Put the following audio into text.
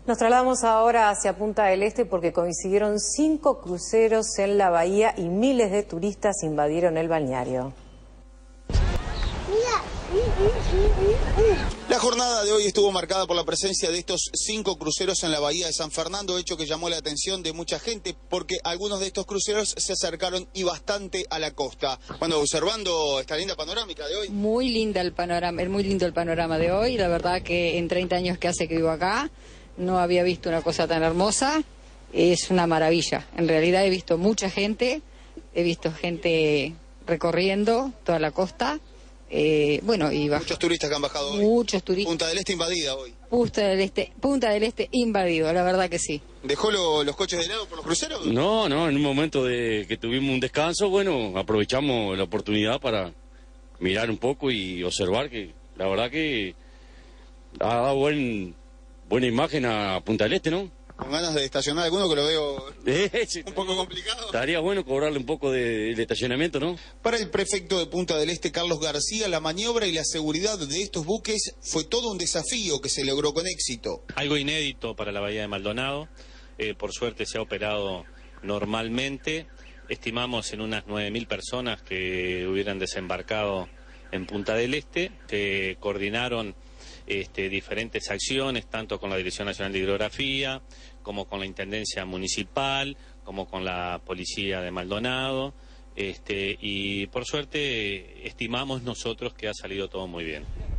Nos trasladamos ahora hacia Punta del Este porque coincidieron 5 cruceros en la bahía y miles de turistas invadieron el balneario. La jornada de hoy estuvo marcada por la presencia de estos 5 cruceros en la bahía de San Fernando, hecho que llamó la atención de mucha gente porque algunos de estos cruceros se acercaron y bastante a la costa. Cuando observando esta linda panorámica de hoy. Muy linda el panorama, es muy lindo el panorama de hoy. La verdad que en 30 años que hace que vivo acá no había visto una cosa tan hermosa. Es una maravilla. En realidad he visto mucha gente, he visto gente recorriendo toda la costa. Bueno, y muchos turistas que han bajado hoy. Muchos turistas. Punta del Este invadida hoy. Punta del Este invadido, la verdad que sí. ¿Dejó los coches de lado por los cruceros? No, en un momento de que tuvimos un descanso, bueno, aprovechamos la oportunidad para mirar un poco y observar que la verdad que ha dado buena imagen a Punta del Este, ¿no? Con ganas de estacionar alguno que lo veo sí, un poco complicado. Estaría bueno cobrarle un poco de estacionamiento, ¿no? Para el prefecto de Punta del Este, Carlos García, la maniobra y la seguridad de estos buques fue todo un desafío que se logró con éxito. Algo inédito para la bahía de Maldonado, por suerte se ha operado normalmente, estimamos en unas 9.000 personas que hubieran desembarcado en Punta del Este, se coordinaron diferentes acciones, tanto con la Dirección Nacional de Hidrografía, como con la Intendencia Municipal, como con la Policía de Maldonado, y por suerte estimamos nosotros que ha salido todo muy bien.